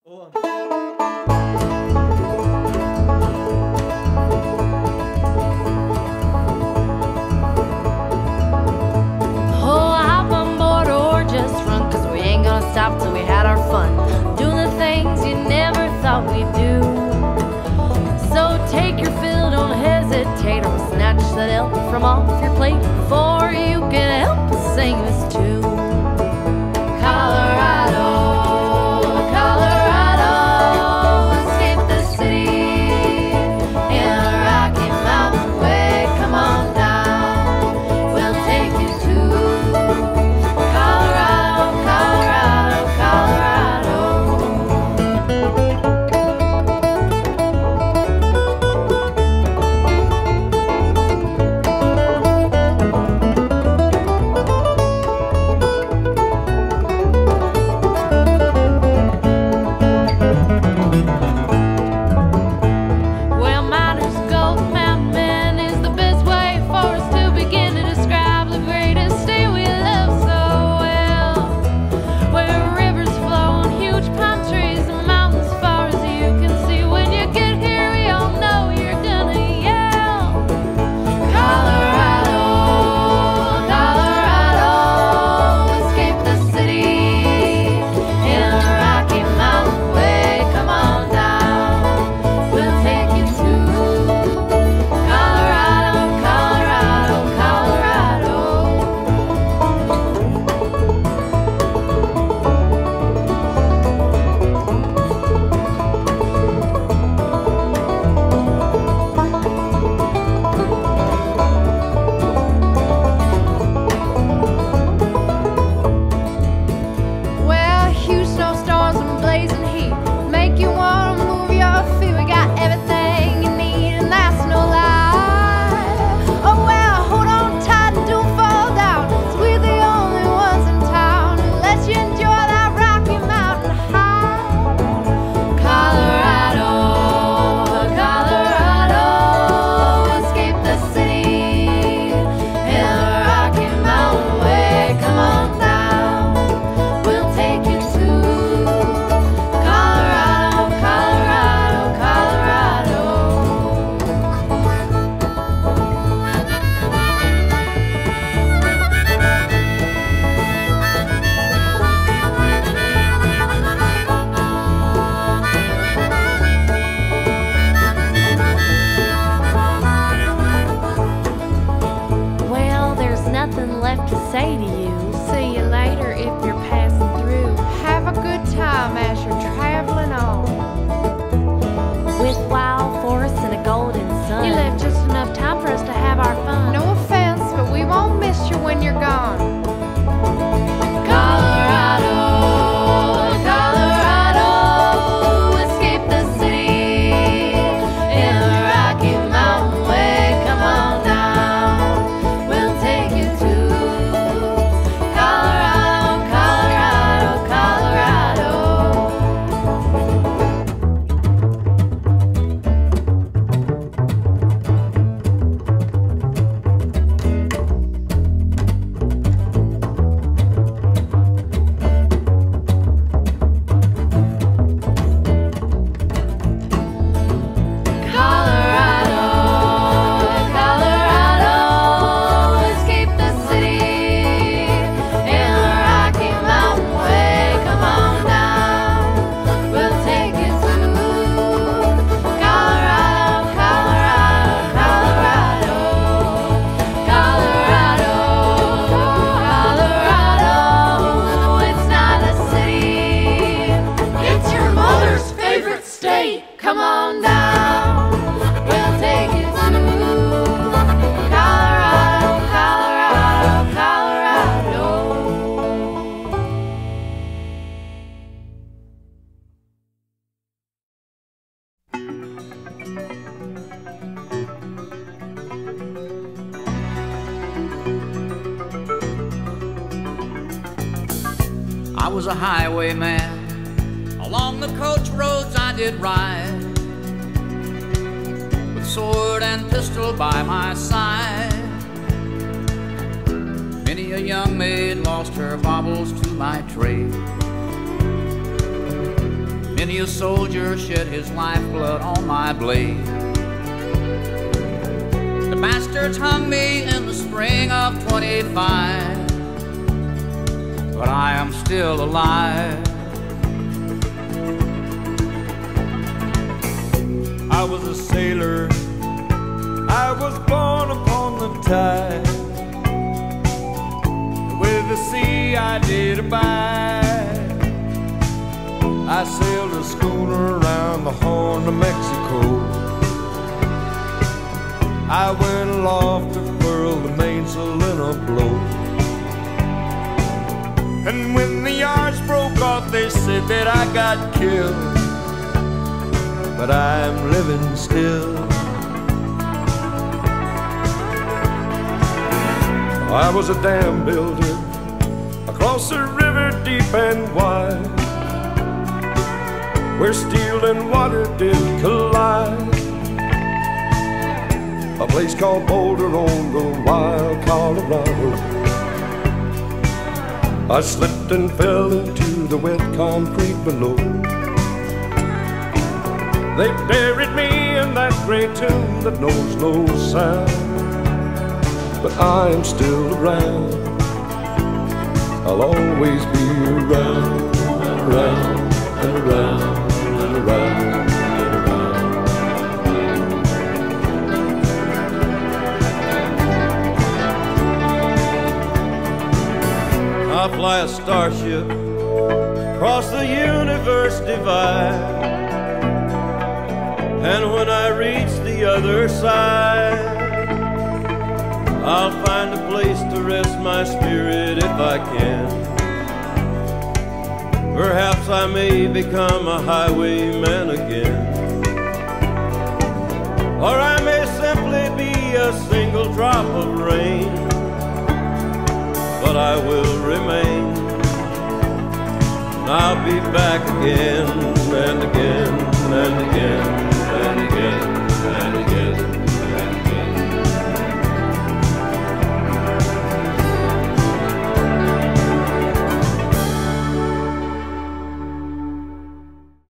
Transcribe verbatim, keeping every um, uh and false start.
Und stop till we had our fun, doing the things you never thought we'd do. So take your fill, don't hesitate, or we'll snatch that elk from off your plate before you can help us sing this tune. Colorado, Colorado, escape the city in a Rocky Mountain way. Come on down, we'll take you to Colorado, Colorado, Colorado. Well, Midas Gold Mountain is the best way for us to begin to describe the greatest state we love so well. Where rivers flow and huge palm trees and mountains far as you can see. When you get here, we all know you're gonna yell. Colorado, Colorado, escape the city in a Rocky Mountain way. Come on down, we'll take you to Colorado, Colorado, Colorado. Well, huge snowstorms and blazing heat make you want to move your feet. We got everything you need, and that's no lie. Oh well, hold on tight and don't fall down, 'cause we're the only ones in town who let you enjoy that Rocky Mountain high. Colorado, Colorado, escape the city in a Rocky Mountain way. Come on down, we'll take you to Colorado, Colorado, Colorado. Well, there's nothing left to say to you. See you later if you're passing through. Have a good time as you're traveling on. With wild forests and a golden sun. You left just enough time for us to have our fun. No offense, but we won't miss you when you're gone. Colorado, Colorado, escape the city in a Rocky Mountain way. Come on down, we'll take you to Colorado, Colorado, Colorado. I was a highwayman. Along the coach roads I did ride, with sword and pistol by my side. Many a young maid lost her baubles to my trade. Many a soldier shed his lifeblood on my blade. The bastards hung me in the spring of twenty-five, but I am still alive. I was a sailor, I was born upon the tide. With the sea I did abide. I sailed a schooner around the Horn of Mexico. I went aloft to furl the mainsail in a blow. And when the yards broke off, they said that I got killed. But I'm living still. I was a dam builder across a river deep and wide, where steel and water did collide. A place called Boulder on the wild Colorado. I slipped and fell into the wet concrete below. They buried me in that great tomb that knows no sound. But I am still around. I'll always be around and around and around and around and around. I fly a starship across the universe divide, and when I reach the other side, I'll find a place to rest my spirit if I can. Perhaps I may become a highwayman again, or I may simply be a single drop of rain, but I will remain, and I'll be back again